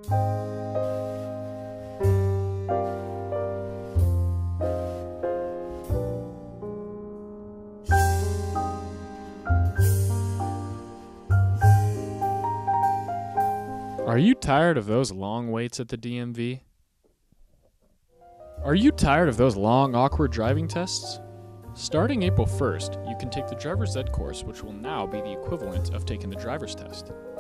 Are you tired of those long waits at the DMV? Are you tired of those long, awkward driving tests? Starting April 1st, you can take the driver's ed course, which will now be the equivalent of taking the driver's test.